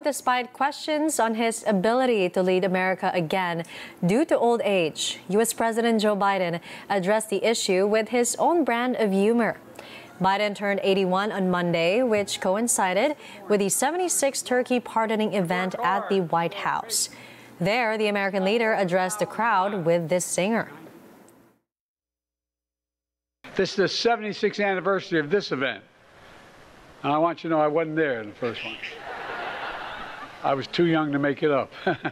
despite questions on his ability to lead America again due to old age. U.S. President Joe Biden addressed the issue with his own brand of humor. Biden turned 81 on Monday, which coincided with the 76th turkey pardoning event at the White House. There, the American leader addressed the crowd with this singer. This is the 76th anniversary of this event. And I want you to know I wasn't there in the first one. I was too young to make it up.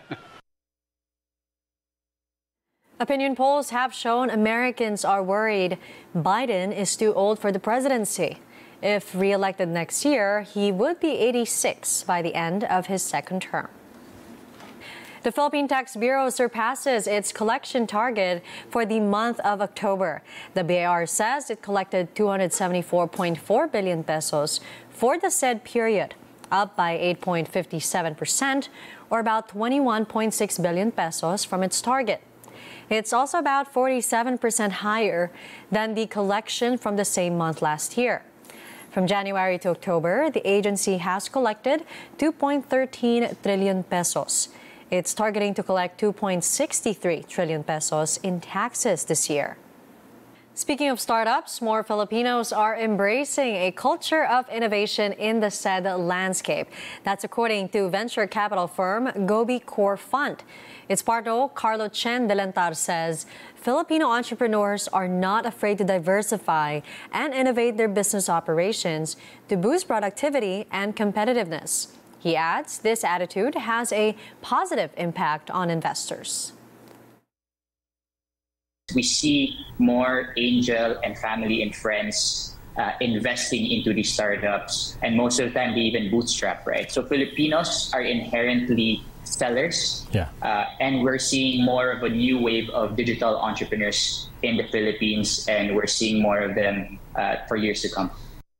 Opinion polls have shown Americans are worried Biden is too old for the presidency. If re-elected next year, he would be 86 by the end of his second term. The Philippine Tax Bureau surpasses its collection target for the month of October. The BIR says it collected 274.4 billion pesos for the said period, up by 8.57% or about 21.6 billion pesos from its target. It's also about 47% higher than the collection from the same month last year. From January to October, the agency has collected 2.13 trillion pesos. It's targeting to collect 2.63 trillion pesos in taxes this year. Speaking of startups, more Filipinos are embracing a culture of innovation in the said landscape. That's according to venture capital firm Gobi Core Fund. Its partner, Carlo Chen Delentar, says Filipino entrepreneurs are not afraid to diversify and innovate their business operations to boost productivity and competitiveness. He adds this attitude has a positive impact on investors. We see more angel and family and friends investing into these startups, and most of the time they even bootstrap, right? So Filipinos are inherently sellers, and we're seeing more of a new wave of digital entrepreneurs in the Philippines, and we're seeing more of them for years to come.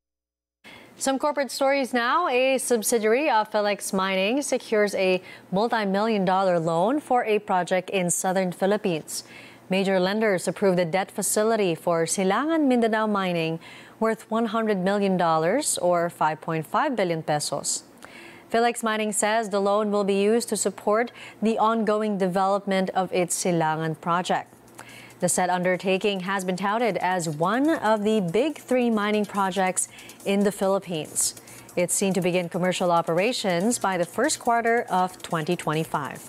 Some corporate stories now. A subsidiary of Philex Mining secures a multi-million-dollar loan for a project in southern Philippines. Major lenders approved a debt facility for Silangan Mindanao Mining worth $100 million or 5.5 billion pesos. Philex Mining says the loan will be used to support the ongoing development of its Silangan project. The said undertaking has been touted as one of the big three mining projects in the Philippines. It's seen to begin commercial operations by the first quarter of 2025.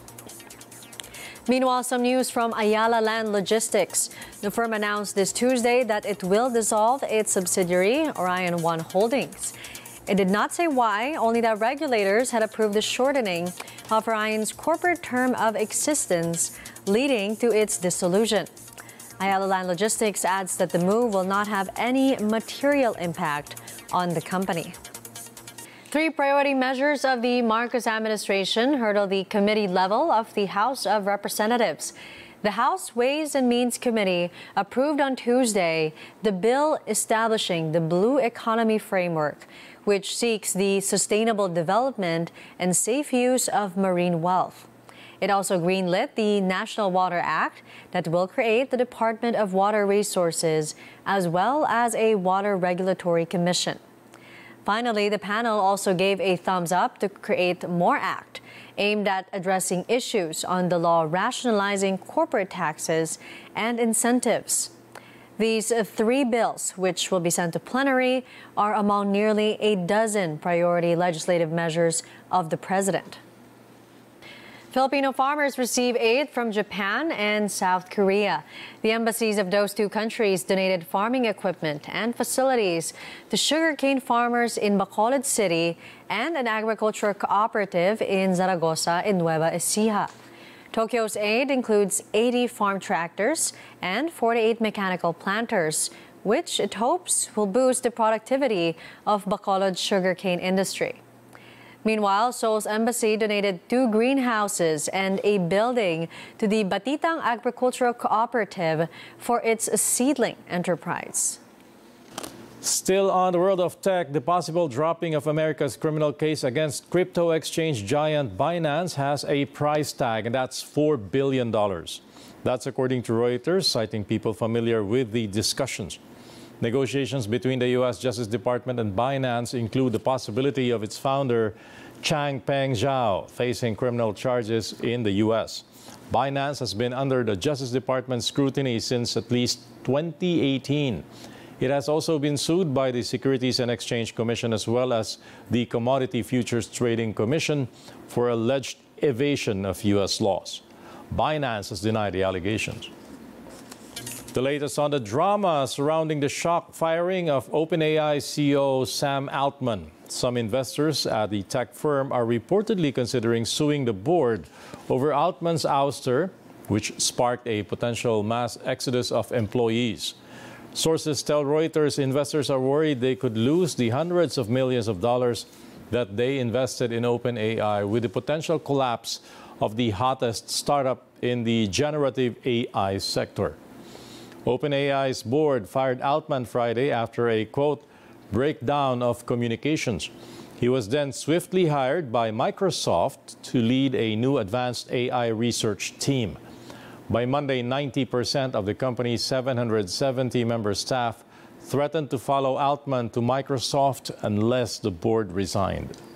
Meanwhile, some news from Ayala Land Logistics. The firm announced this Tuesday that it will dissolve its subsidiary, Orion One Holdings. It did not say why, only that regulators had approved the shortening of Orion's corporate term of existence, leading to its dissolution. Ayala Land Logistics adds that the move will not have any material impact on the company. Three priority measures of the Marcos administration hurdle the committee level of the House of Representatives. The House Ways and Means Committee approved on Tuesday the bill establishing the Blue Economy Framework, which seeks the sustainable development and safe use of marine wealth. It also greenlit the National Water Act that will create the Department of Water Resources as well as a Water Regulatory Commission. Finally, the panel also gave a thumbs up to create MORE Act, aimed at addressing issues on the law rationalizing corporate taxes and incentives. These three bills, which will be sent to plenary, are among nearly a dozen priority legislative measures of the president. Filipino farmers receive aid from Japan and South Korea. The embassies of those two countries donated farming equipment and facilities to sugarcane farmers in Bacolod City and an agricultural cooperative in Zaragoza in Nueva Ecija. Tokyo's aid includes 80 farm tractors and 48 mechanical planters, which it hopes will boost the productivity of Bacolod's sugarcane industry. Meanwhile, Seoul's embassy donated 2 greenhouses and a building to the Batitang Agricultural Cooperative for its seedling enterprise. Still on the world of tech, the possible dropping of America's criminal case against crypto exchange giant Binance has a price tag, and that's $4 billion. That's according to Reuters, citing people familiar with the discussions. Negotiations between the U.S. Justice Department and Binance include the possibility of its founder Changpeng Zhao, facing criminal charges in the U.S. Binance has been under the Justice Department's scrutiny since at least 2018. It has also been sued by the Securities and Exchange Commission as well as the Commodity Futures Trading Commission for alleged evasion of U.S. laws. Binance has denied the allegations. The latest on the drama surrounding the shock firing of OpenAI CEO Sam Altman. Some investors at the tech firm are reportedly considering suing the board over Altman's ouster, which sparked a potential mass exodus of employees. Sources tell Reuters investors are worried they could lose the hundreds of millions of dollars that they invested in OpenAI with the potential collapse of the hottest startup in the generative AI sector. OpenAI's board fired Altman Friday after a, quote, breakdown of communications. He was then swiftly hired by Microsoft to lead a new advanced AI research team. By Monday, 90% of the company's 770-member staff threatened to follow Altman to Microsoft unless the board resigned.